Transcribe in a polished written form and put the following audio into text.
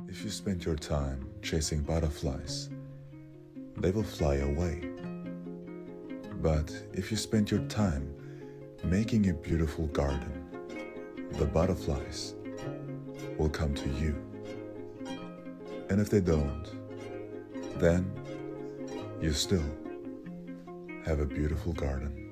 If you spend your time chasing butterflies, they will fly away. But if you spend your time making a beautiful garden, the butterflies will come to you. And if they don't, then you still have a beautiful garden.